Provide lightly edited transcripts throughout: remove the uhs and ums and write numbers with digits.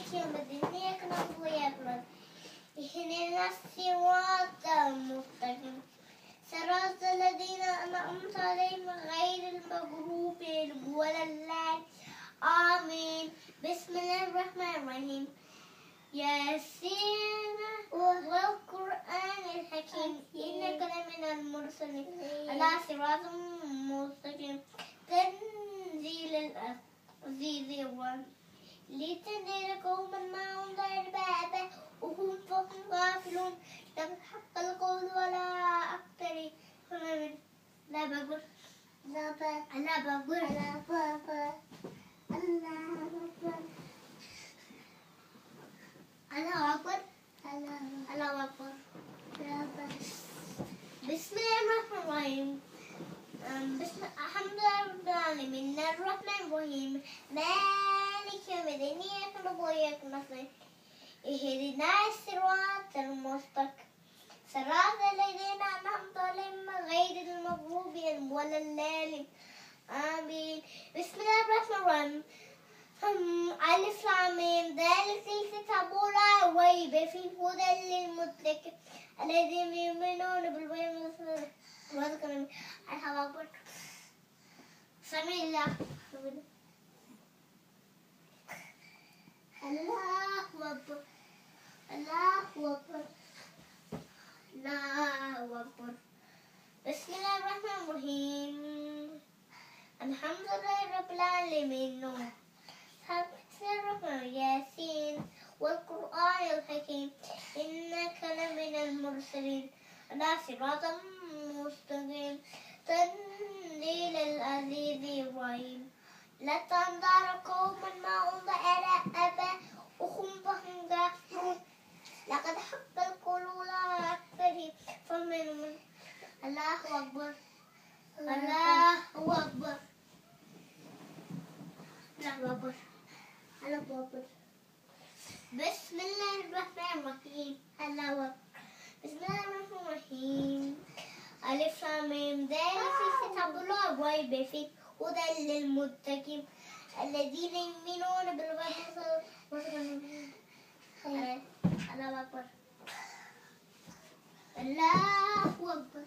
مالك يوم الدين إياك نعبد وإياك نستعين اهدنا الصراط المستقيم صراط الذين أنعمت عليهم غير المغضوب عليهم ولا الضالين آمين. بسم الله الرحمن الرحيم. ياسين والقرآن الحكيم إنك لمن المرسلين على صراط مستقيم تنزيل العزيز الرحيم لتنذر قوما ما أنذر الباب وهم فهم غافلون لم حق القول ولا أكثر لا بقول الله أكبر. بسم الله الرحمن الرحيم. الحمد لله رب العالمين الرحمن الرحيم مالك يوم الدين إياك نعبد وإياك نستعين اهدنا الصراط المستقيم صراط الذين أنعمت عليهم غير المغضوب عليهم ولا الضالين آمين. بسم الله الرحمن الرحيم. ألف لام ميم ذلك الكتاب لا ريب فيه هدى للمتقين الذين يؤمنون بالغيب ويذكرون الله أكبر. سمع الله الله أكبر الله أكبر الله أكبر. بسم الله الرحمن الرحيم. الحمد لله رب العالمين ياسين والقرآن الحكيم إنك لمن المرسلين على صراط مستقيم تنزيل العزيز الرحيم لتنذر قوما ما أنذر آباؤهم فهم غافلون لقد حق القول على أكثرهم فمنهم الله أكبر الله أكبر الله أكبر الله أكبر. بسم الله الرحمن الرحيم. الله أكبر. بسم الله الرحمن الرحيم. ألف لام ميم ذلك الكتاب لا ريب فيه هدى للمتقين الذين يؤمنون بالغيب الله أكبر الله أكبر.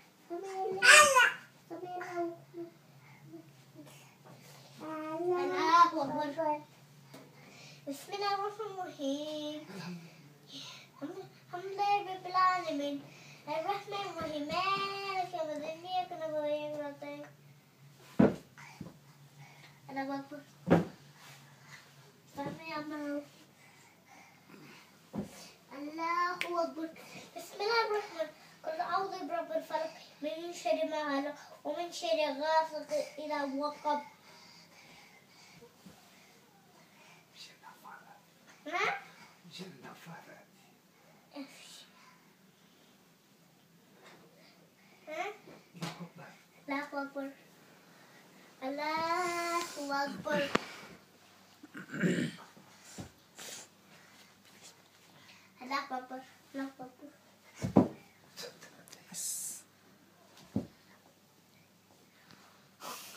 الله أكبر. بسم الله الرحمن الرحيم. الحمد لله رب العالمين الرحمن الرحيم مالك يوم الدين إياك نعبد وإياك نستعين الله أكبر. الله أكبر. بسم الله الرحمن قل أعوذ برب الفلق من شر ما خلق ومن شر غاسق إذا وقب.